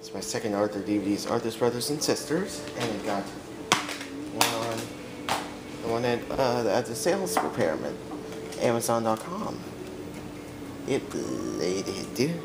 It's my second Arthur DVDs, Arthur's Brothers and Sisters, and we got one at the sales repairman, Amazon.com. It bladed.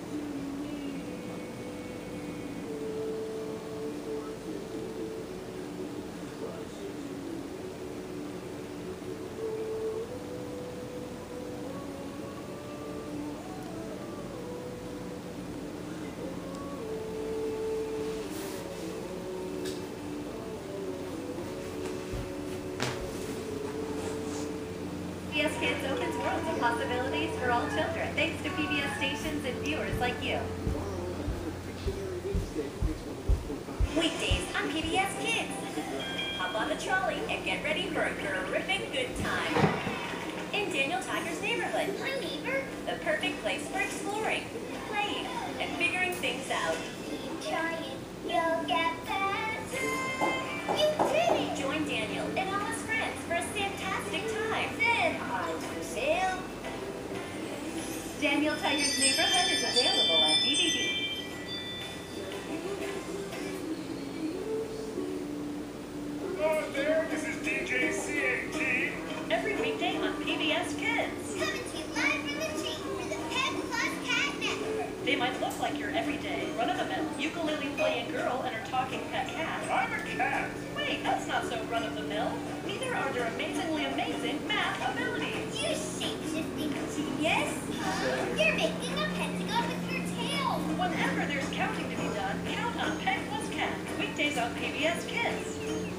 PBS Kids opens worlds of possibilities for all children, thanks to PBS stations and viewers like you. Weekdays on PBS Kids. Hop on the trolley and get ready for a terrific good time. In Daniel Tiger's neighborhood. Hi, neighbor. The perfect place for exploring, playing, and figuring things out. Keep trying, you'll get better. You did it! Join Daniel and all his friends for a fantastic time. Then on to sail. Daniel Tiger's Neighborhood is available on DVD. Oh, there, this is DJ CAT. Every weekday on PBS Kids. Coming to you live from the chain for the Pet Plus Cat Network. They might look like your everyday, run-of-the-mill, ukulele-playing girl and her talking pet cat. I'm a cat. Wait, that's not so run-of-the-mill. Neither are their amazingly amazing math abilities. You shape-shifting genius. You're making a pentagon with your tail. Whenever there's counting to be done, count on Pet Plus Cat. Weekdays on PBS Kids.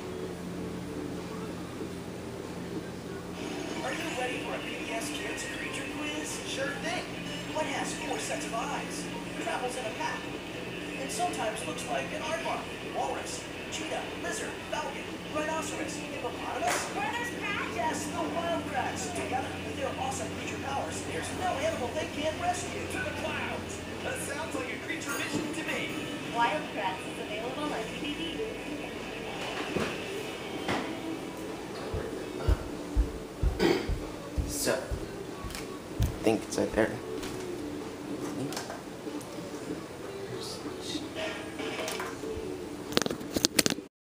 Are you ready for a PBS Kids creature quiz? Sure thing. What has 4 sets of eyes, travels in a pack, and sometimes looks like an aardvark, walrus, cheetah, lizard, falcon, rhinoceros, hippopotamus? Brothers Pratt? Yes, the Wildcrats. Together with their awesome creature powers, there's no animal they can't rescue. To the clouds. That sounds like a creature mission to me. Wildcrats is available on DVD. So, I think it's right there.